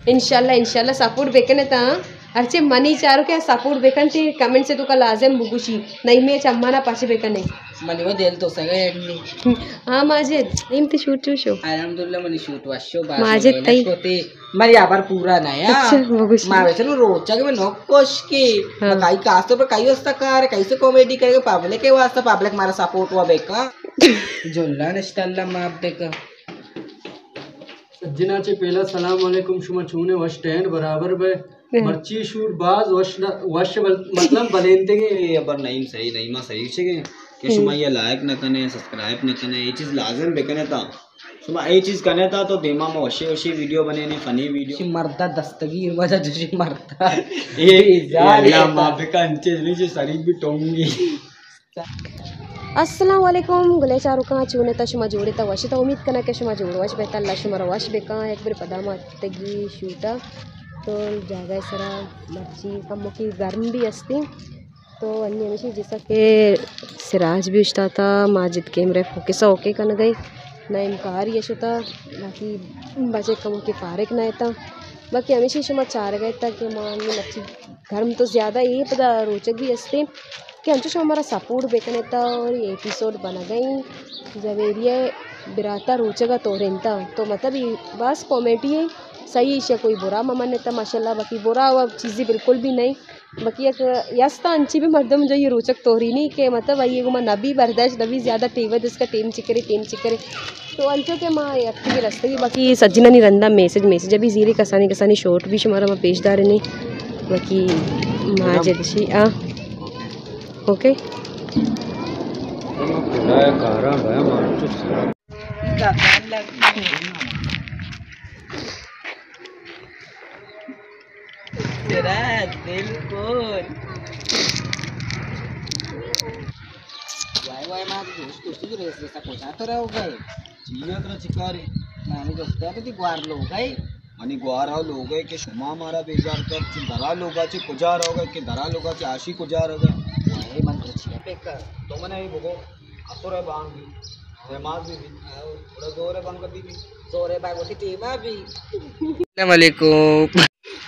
इंशाल्लाह इंशाल्लाह support bakanae ता अर्चे मनी चारो के सपोर्ट बेकन ती कमेंट से तुका लाजिम बुगुशी नहीं मैं चम्माना पाचे बेकने मनी वो देल तो सगे एडनी हाँ माजिद इंत शूट शो अल्हम्दुलिल्लाह मनी शूट वाशो बात माजिद तई कोते మరి అబర్ పూరా నయా మా వెసలు रोचक में नोकोश की काई कास्तो पर काई वस्ता कार कैसे कॉमेडी करके पब्लिक के वास्ता पब्लिक मारा सपोर्ट हुआ बेका जोल्ला नस्टल्ला माप देखा सज्जनाचे पहिला सलाम वालेकुम शुमा छूने वश टेंड बराबर बे मर्ची शूट बाज वश मतलब बलेंते के अबर नहीं सही नहीं मा सही छे के शुमा ये लाइक न कने सब्सक्राइब न कने ये चीज लाजिम बेकने ता शुमा ये चीज कने ता तो दिमा में वशे वशे वीडियो बने ने फनी वीडियो मर्दा दस्तगीर वजह जोशी मर्दा ये अल्लाह माफे का अंचे नीचे शरीर भी टोंगी अस्सलाम वालेकुम गुले चारुका चूने ता शुमा जोड़े ता वश ता उम्मीद करना के शुमा जोड़ वश बेता अल्लाह शुमा वश बेका एक बार पदामा तगी शूटा तो जागा सरा मर्ची कम की गर्म भी अस्ती तो अन्य हमेशा जैसा कि सिराज भी उछता था माजिद कैमरे फोकसा ओके करना गई ना इनकार ये शुता बाकी बचे कम के फारिक ना था बाकी हमेशा शुमा चार गए था कि मान मच्छी गर्म तो ज़्यादा ये पता रोचक भी हंसते कि अंचो हमारा सपोर्ट बेकने था और ये एपिसोड बना गई जब एरिया बिराता रोचगा तो रेंता तो मतलब बस कॉमेडी है सही है कोई बुरा ममन था माशाल्लाह बाकी बुरा हुआ चीज़ें बिल्कुल भी नहीं बाकी एक यस्ता अंची भी मर्दम जो ये रोचक तोरी नहीं कि मतलब ये गुमा नबी बर्दाश्त नबी ज़्यादा टेवद इसका टेम चिकरे तो अंचो के माँ अक्ति भी रस्ते भी बाकी सज्जना नहीं रंदा मैसेज अभी जीरे कसानी शॉर्ट भी शुमारा माँ पेशदार नहीं बाकी माँ जदशी ओके बिल्कुल वाई मां दोस्त जो रेस रेसा कोचा तो रहो गए चीना तरह चिकारी नानी दोस्त है तो ग्वार लो गए आणि ग्वार हाव लोग है के शुमा मारा बेजार कर ची दरा लोगाचे कुजार होगा के दरा लोगाचे आशी कुजार होगा वाई मन तो छिया पेका तो मने ही बगो असुर है बांग भी नमाज भी थोड़ा जोर है बांग कर दी जोरे बाग होती टीमा भी अस्सलाम वालेकुम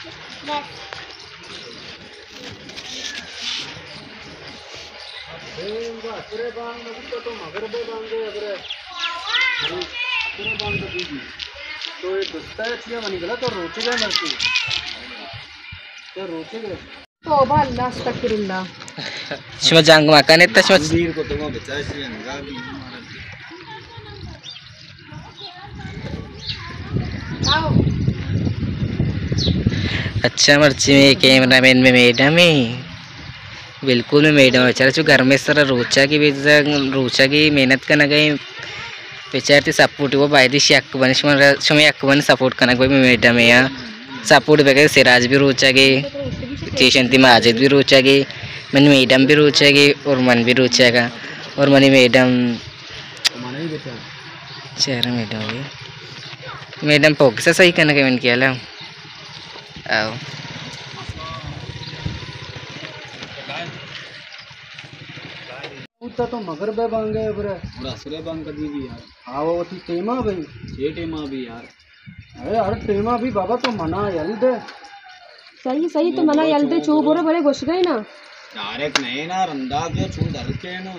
असुरे बांग मतलब तो मगरबे बांगे अबरे असुरे बांग दी तो ये दुस्ता है छिया बनी गला तो रोचेगा मरती तो रोचेगा तौबा अल्लाह अस्तगफिरुल्लाह शुमा जांग माकाने ता शुमा मंदिर को तो बचा सी अंगा भी अच्छा मर्ची में कैमरामैन में मैडम है बिल्कुल में मैडम बेचारा जो घर में सारा रोचा की मेहनत करना गई बेचारे सपोर्ट वो बायदी शक बने शुमे अक बने सपोर्ट करना गई मैडम है यहाँ सपोर्ट बगैर सिराज भी रोचा गई चेशंती माजिद भी रोचा गई मन मैडम भी रोचा गई और मन भी रोचेगा और मनी मैडम चेहरा मैडम होगी मैडम पोक से सही करना कमेंट किया ला आओ तो मगरबे बांगे अबरे और असुरे बांग कर दी भी यार हाँ वो थी टेमा भाई छे टेमा भी यार अरे यार टेमा भी बाबा तो मना यल दे सही तो मना यल दे चू बोरे बड़े घुस गए ना डायरेक्ट नहीं ना रंदा के छू डर के ना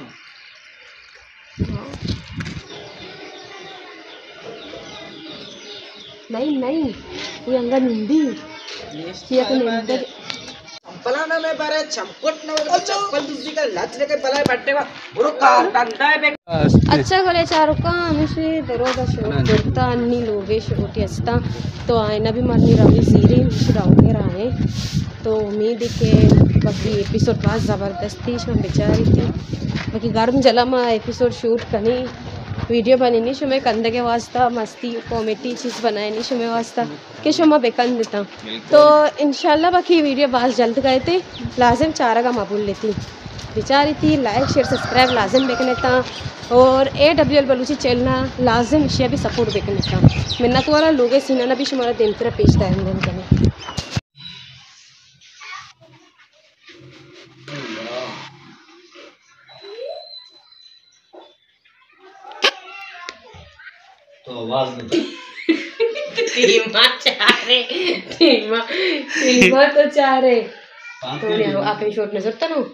नहीं ये अंगा निंदी ये तो निंदा चंपलाना में बारे चंपट ना चंपल दूसरी का लच लेके पलाए बैठे हुआ बुरो कार डंडा है अच्छा गले चारुका हमेशा दरोदा शो करता अन्नी लोगे शोटी हस्ता तो आयना भी मरनी रवि सीरी राउंडे रहे तो उम्मीद है कि बाकी एपिसोड बहुत ज़बरदस्त थी हम बेचारी थी बाकी गर्म जला में एपिसोड शूट करनी वीडियो बनी शो में कंधे के वास्ता मस्ती कॉमेडी चीज़ बनाए नहीं शो में वास्ता कि शो में बेकन देता तो इंशाल्लाह बाकी वीडियो बहुत जल्द गए थे लाजिम चारा का मबूल लेती बेचारी थी लाइक शेयर सब्सक्राइब लाजिम बेकने था और AWL बलूची चैनल लाजिम इशिया भी सपोर्ट बेकने था मिन्नत वाला लोग सीना भी शुमारा दिन तरह पेश दायम करें तो आवाज टीमा चारे टीमा तो चारे तो नहीं आखिरी शॉट नजर तो ना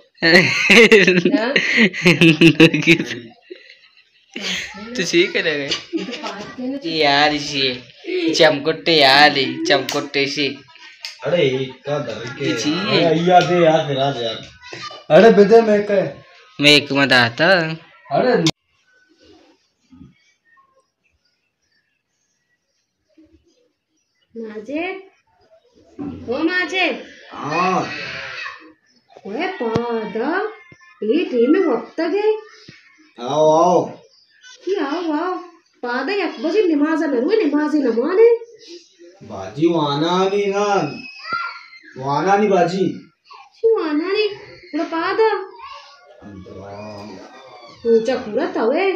तो ठीक है यार इसे चमकुट्टे यार चमकुट्टे से अरे क्या डर के चाहिए? यार दे यार फिर आज यार अरे बेटे मैं कह मैं एक मत आता अरे माजिद ओ माजिद हाँ ओए पादा ये टीम में वक्त गए आओ आओ कि आओ पादा एक बजे नमाज नमाने बाजी वाना नहीं बाजी वाना नहीं पूरा पादा ऊंचा पूरा तवे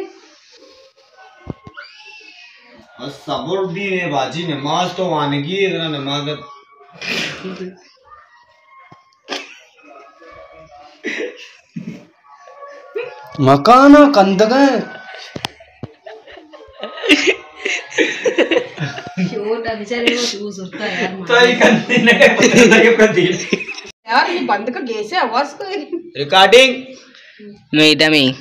सबर भी है बाजी नमाज तो वानगी है इतना नमाज मकाना कंदगा छोटा बेचारे वो चूज होता है यार तो ये करने ने क्या पता लगे प्रदीप यार ये बंद कर कैसे आवाज को रिकॉर्डिंग मैडम ही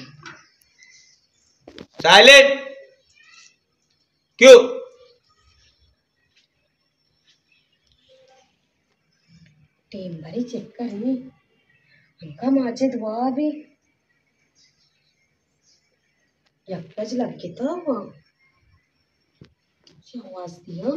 साइलेंट क्यों टीम भरी चेक करनी हमका माजिद वाह भी यक्कज लग के तो वो आवाज दिया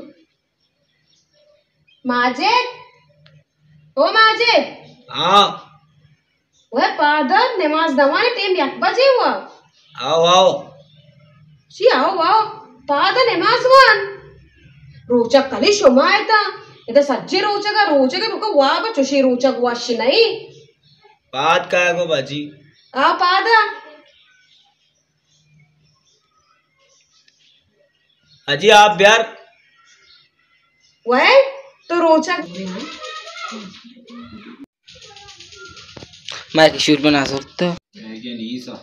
माजिद ओ माजिद हाँ वह पादर नमाज दवाने टीम यक बजे हुआ आओ शी आओ पादर नमाज वन रोचक कली शुमायता इधर सच्चे रोचक रुको वाह बचुशी रोचक वाश नहीं बात का है को बाजी आ पादा अजी आप यार वह तो रोचक मैं शूट बना सकता नहीं सा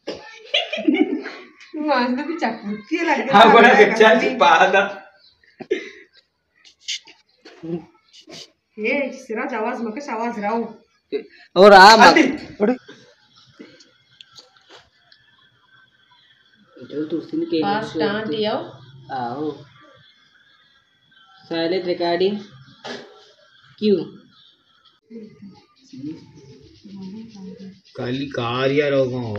मांगो भी चकमुक्की लग हाँ बोला बच्चा जी पादा ये सिराज आवाज मकश आवाज राव और आ मत पास टांग दियो आओ साइलेंट रिकॉर्डिंग क्यों कल कार यार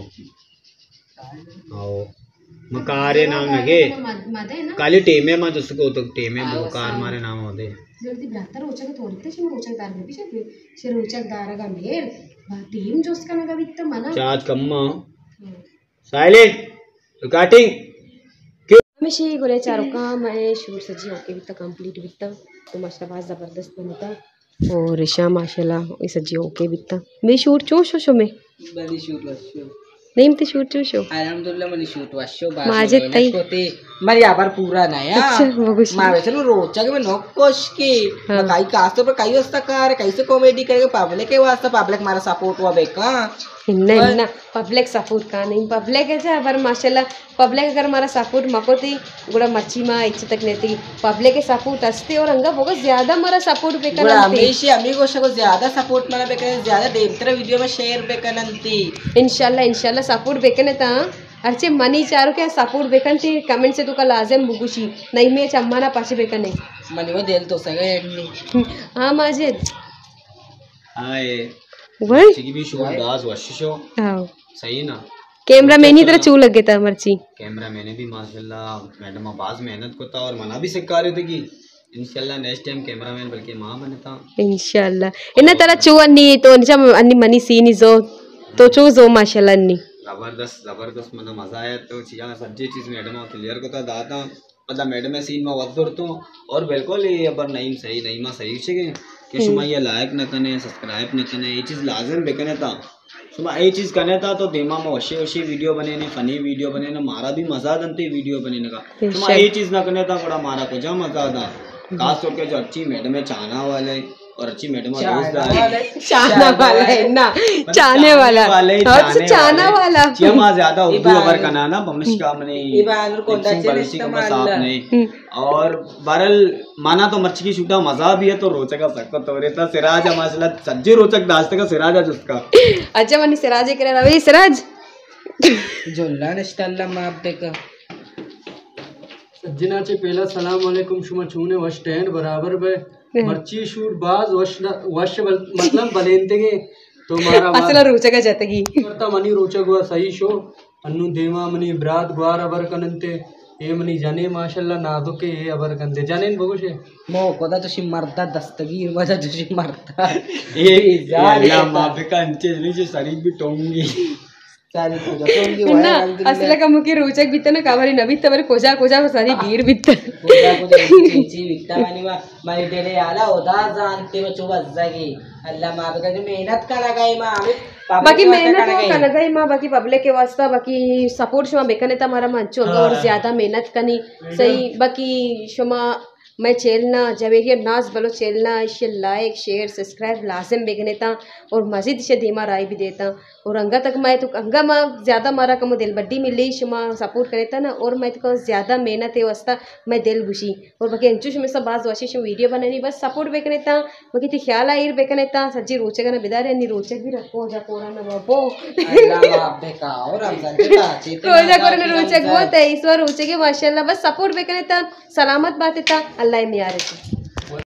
आओ मकारे नाम लगे मदे ना काली टेमे मा जसको तो टेमे कार मारे नाम होते जल्दी ब्राता रोचक थोड़ी ते शिव रोचक दार में पीछे शे रोचक दार का मेर टीम जोस का नगा वित्त मना चार्ज कम्मा साइलेंट रिकॉर्डिंग हमेशा गोले चारों का मैं शूट सजी होके वित्त कंप्लीट वित्त तो माशाल्लाह जबरदस्त बनता और ऋषा माशाल्लाह ये सजी होके वित्त मैं शूट शो में बड़ी शूट वशो नहीं मते शूट शो अल्हम्दुलिल्लाह मनी शूट वशो माजिद तई మరి అబర్ పూరా నయా अच्छा वो कुछ మా వెసలు रोचक में नोकोश की काई कास्तो पर काई वस्ता कार कैसे कॉमेडी करके पब्लिक के वास्ता पब्लिक मारा सपोर्ट हुआ बेका इन्ना पब्लिक सपोर्ट का नहीं पब्लिक है पर माशाल्लाह पब्लिक अगर हमारा सपोर्ट मकोती गुड़ा मच्छी माँ इच्छा तक नहीं थी पब्लिक के सपोर्ट असते और अंगा बहुत ज्यादा हमारा सपोर्ट बेकर हमेशा अमी को ज्यादा सपोर्ट मारा बेकर ज्यादा देवतर वीडियो में शेयर बेकनंती इंशाल्लाह सपोर्ट बेकने ता अर्चे मनी चारो के सपोर्ट बेकनती कमेंट से तो का लाजिम बुगुशी नहीं मैं चम्माना पाछे बेकने मनी वो दिल तो सगे हाँ माजिद हाय वही की भी शो दास वशिशो हाँ सही ना कैमरा मैन ही तरह चू लग गया था मर्ची कैमरा मैंने भी माशाल्लाह मैडम आवाज मेहनत को था और मना भी सिखा रहे थे कि इंशाल्लाह नेक्स्ट टाइम कैमरामैन बल्कि मां बनता इंशाल्लाह इन्ना तरह चू अन्नी तो निचा अन्नी मनी सीनी जो तो चू जो माशाल्लाह अन्नी जबरदस्त मतलब मजा आया तो चिया सज्जे चीज मैडम क्लियर को था दाता मतलब मैडम सीन में वक्त तो और बिल्कुल ये अबर नईम सही मा सही छे कि शुमा ये लाइक न कने सब्सक्राइब न कने ये चीज लाजिम बेकने था शुमा ये चीज कने था तो दिमा में वशी वीडियो बने ने फनी वीडियो बने ने मारा भी मजा दंती वीडियो बने का शुमा ये चीज न कने था बड़ा मारा को जा मजा था खास तौर पे जो अच्छी मैडम है चाहना वाले और अच्छी मैडम चाहना वाला है ना, चाहने वाला चाहना वाला ज्यादा उर्दू अबर का ना मनुष्य का मने साफ नहीं। और बहरल माना तो मच्छी की शूटा मजा भी है तो रोचक का सकता तो रहता सिराज माशाल्लाह सज्जे रोचक दास्ते का सिराज है उसका। अच्छा मनी सिराज करे रवि सिराज जोल्ला नश्तल्ला माप बेका सज्जनाचे पहिला सलाम वालेकुम शुमा छूने वश टैन बराबर बे मर्ची शूट बाज वश मतलब बलेंते के तो मारा असला रोचक जतगी करता मनी रोचक हुआ सही शो अन्नु देवा मनी ब्रात ग्वार अबर कनंते ए मनी जाने माशाल्लाह नाजुके ए अबर कंदे जाने बगुशे मो कोदा तुशी मरता दस्तगीर मजा तुशी मरता ए अल्लाह माफे का अंचे नीचे शरीर भी टोंगी सारी पूजा टोंगी ना असला का मुके रोचक बित ना कावरी नबी तवरे कोजा कोजा सारी गिर बित पूजा पूजा चीची विकता वानी मारी तेरे आला होता जानते बच्चों बज्जागी अल्लाह माफ का जो मेहनत का लगाई मां बाकी मेहनत का लगाई मां बाकी पब्लिक के वास्ता बाकी सपोर्ट शुमा बेकने ता मारा मंचो और ज्यादा मेहनत कनी सही बाकी शुमा मैं चेलना जवेरिया नाज बलो चेलना इसे लाइक शेयर सब्सक्राइब लाजिम बेगने ता और मजीद इसे धीमा राय भी देता और अंगा तक मैं तो अंगा माँ ज़्यादा मारा कमो दिल बड्डी मिली शुमा सपोर्ट करे था ना और मैं तो ज़्यादा मेहनत है वास्ता मैं दिल बुशी और बाकी अंचुश में सब बाज वाशी वीडियो बनानी बस सपोर्ट बेकने था बाकी थी ख्याल आई बेकने था सज्जी रोचक ना बिदार है रोचक भी रखो जा कोरा ना बाबो रोजा कोरा रोचक बहुत है इस बार रोचक है माशाल्लाह बस सपोर्ट बेकने था सलामत बात था अल्लाह में यार